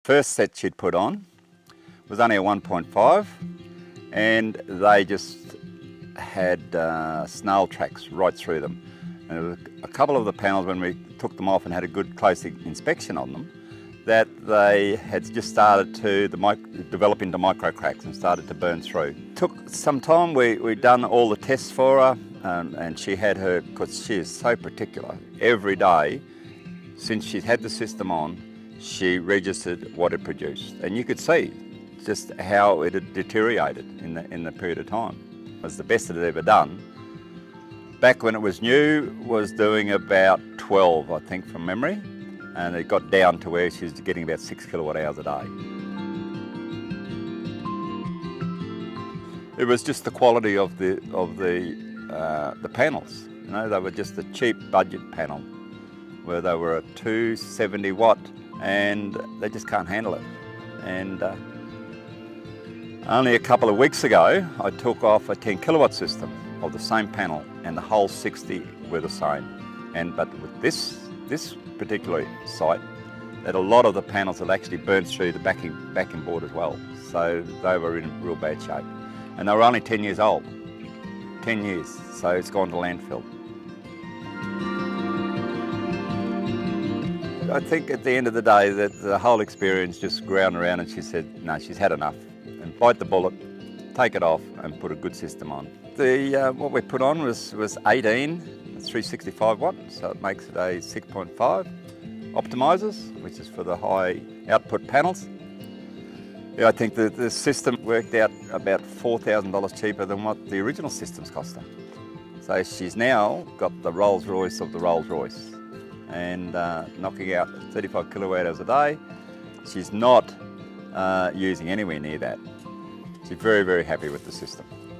First set she'd put on was only a 1.5, and they just had snail tracks right through them. And there were a couple of the panels, when we took them off and had a good close inspection on them, that they had just started to develop into micro cracks and started to burn through. Took some time. We'd done all the tests for her, and she had her, because she is so particular, every day since she's had the system on, she registered what it produced, and you could see just how it had deteriorated in the period of time. It was the best it had ever done. Back when it was new, was doing about 12, I think, from memory, and it got down to where she was getting about 6 kilowatt hours a day. It was just the quality of the panels. You know, they were just a cheap budget panel, where they were a 270 watt, and they just can't handle it. And only a couple of weeks ago, I took off a 10 kilowatt system of the same panel, and the whole 60 were the same. But with this particular site, that a lot of the panels had actually burnt through the backing board as well. So they were in real bad shape. And they were only 10 years old. 10 years, so it's gone to landfill. I think at the end of the day that the whole experience just ground around, and she said, no, she's had enough, and bite the bullet, take it off and put a good system on. What we put on was 18, 365 watt, so it makes it a 6.5. Optimizers, which is for the high output panels. Yeah, I think the system worked out about $4,000 cheaper than what the original systems cost her. So she's now got the Rolls Royce of the Rolls Royce, and knocking out 35 kilowatt hours a day. She's not using anywhere near that. She's very, very happy with the system.